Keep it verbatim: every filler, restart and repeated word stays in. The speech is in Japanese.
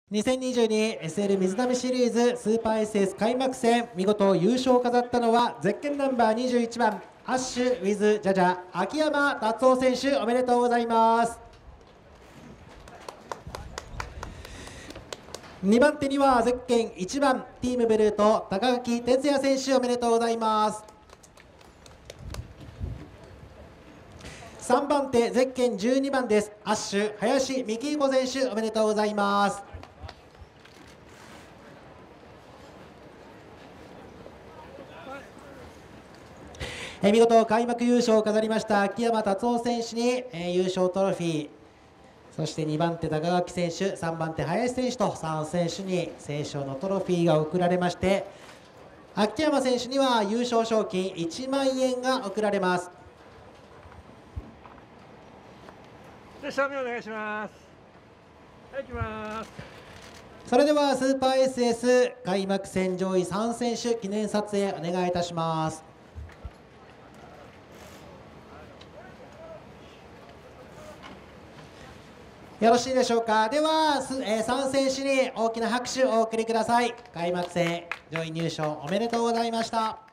にせんにじゅうに エスエル 水溜りシリーズスーパー エスエス 開幕戦、見事優勝を飾ったのはゼッケンナンバーにじゅういちばんアッシュウィズジャジャ秋山達夫選手、おめでとうございます。にばん手にはゼッケンいちばんティームベルート高垣哲也選手、おめでとうございます。さんばん手ゼッケンじゅうにばんです。アッシュ林幹彦選手、おめでとうございます。え見事開幕優勝を飾りました秋山達夫選手に、え優勝トロフィー、そしてにばん手高垣選手、さんばん手林選手とさん選手に斉唱のトロフィーが贈られまして、秋山選手には優勝賞金いちまんえんが贈られます。 で、正面お願いします。はい、行きます。 それではスーパー エスエス 開幕戦上位さん選手記念撮影お願いいたします。よろしいでしょうか。では、えー、さん選手に大きな拍手をお送りください。開幕戦上位入賞おめでとうございました。